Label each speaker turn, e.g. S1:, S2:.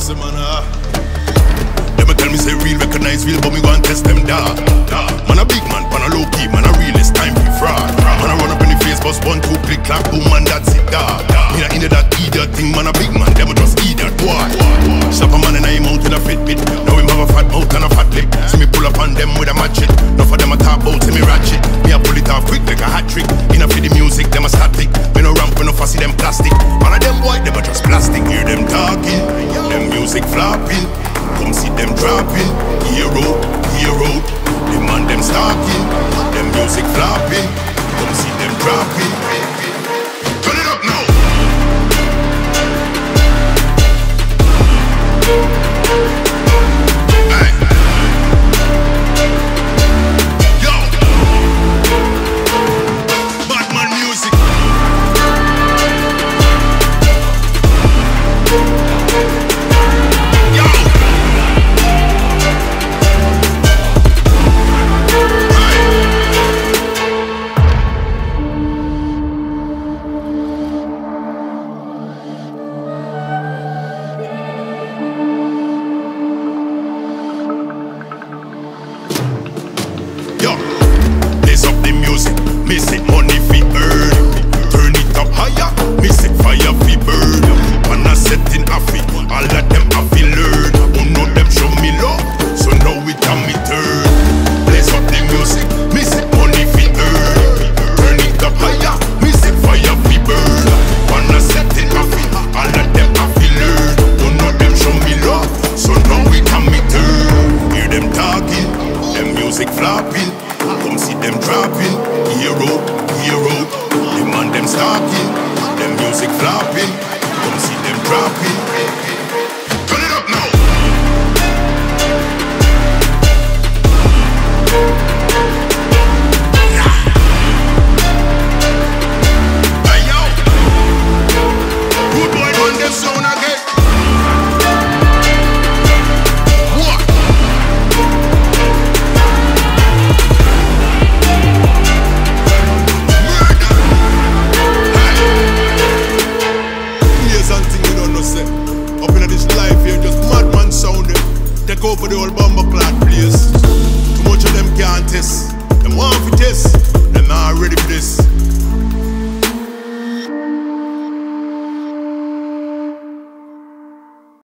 S1: bossy man, Them tell me say real, recognize real, but me go and test them dog. Man a big man, pan a low key, man a real, it's time for fraud. Man a run up in the face, bust 1, 2, click, clap, boom, man, that's it, dog. Me not into that idiot thing, man a big man, them just idiot, boy. Slap a man and I mount in a fit bit. Now him have a fat mouth and a fat lip. See me pull up on them with a match it. Enough of them a top out, see me ratchet. Me a pull it off quick like a hat trick. Enough for the music, them a static. Me no ramp, enough for see them plastic. Man of them boy, them a just plastic. Hear them talking, them music flopping. Come see them dropping. Hero, hero. The man them stalking. Them music flopping. Come see them dropping. Turn it up now. Hey. Yo. Batman music. Yo. Blaze up the music, me say money fi earn. Turn it up higher, me say fire fi burn. And I set in a fi, all of them a fi learn. Who know them show me love, so now it can me turn. Blaze up the music, me say money fi earn. Turn it up higher, me say fire fi burn. And I set in a fi, all of them a fi learn. Who know them show me love, so now it can me turn. Hear them talking, them music flopping. Come see them dropping. Hero, hero. The man them stalking. Them music flopping. Come see them dropping. Turn it up now. Hey yo. Good boy on them sound again. Up in this life here, just madman sounding. Take over the old bomber clad place. Too much of them can't test. Them want for test. Them not ready for this.